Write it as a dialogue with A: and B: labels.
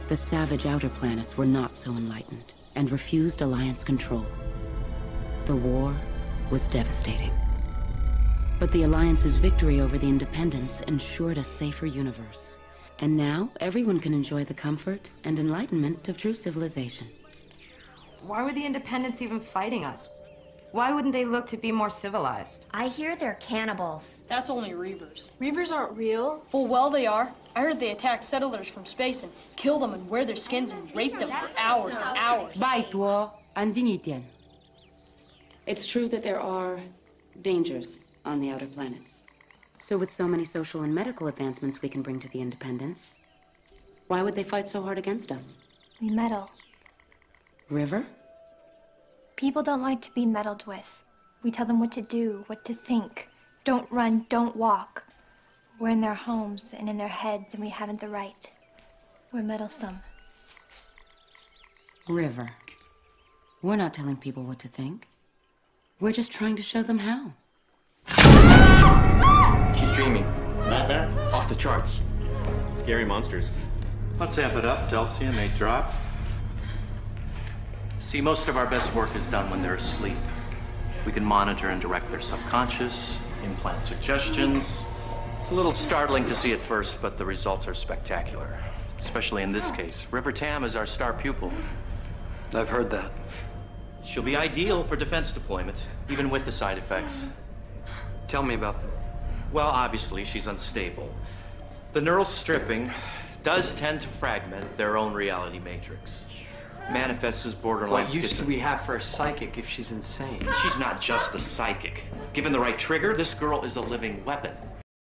A: The savage outer planets were not so enlightened and refused Alliance control. The war was devastating. But the Alliance's victory over the Independents ensured a safer universe. And now, everyone can enjoy the comfort and enlightenment of true civilization.
B: Why were the Independents even fighting us? Why wouldn't they look to be more civilized?
C: I hear they're cannibals.
D: That's only Reavers.
E: Reavers aren't real.
D: Full well they are. I heard they attack settlers from space and kill them and wear their skins and rape them for hours and hours.
A: Baituo Andinitian. It's true that there are dangers on the outer planets. So with so many social and medical advancements we can bring to the Independents, why would they fight so hard against us?
C: We meddle.
A: River?
C: People don't like to be meddled with. We tell them what to do, what to think. Don't run, don't walk. We're in their homes and in their heads, and we haven't the right. We're meddlesome.
A: River. We're not telling people what to think. We're just trying to show them how.
F: She's dreaming. Nightmare? Off the charts. Scary monsters.
G: Let's amp it up. Delcia may drop.
H: See, most of our best work is done when they're asleep. We can monitor and direct their subconscious, implant suggestions. It's a little startling to see at first, but the results are spectacular. Especially in this case. River Tam is our star pupil.
F: I've heard that.
H: She'll be ideal for defense deployment, even with the side effects.
F: Tell me about them.
H: Well, obviously, she's unstable. The neural stripping does tend to fragment their own reality matrix. Manifests as borderline
F: What use do we have for a psychic if she's insane?
H: She's not just a psychic. Given the right trigger, this girl is a living weapon.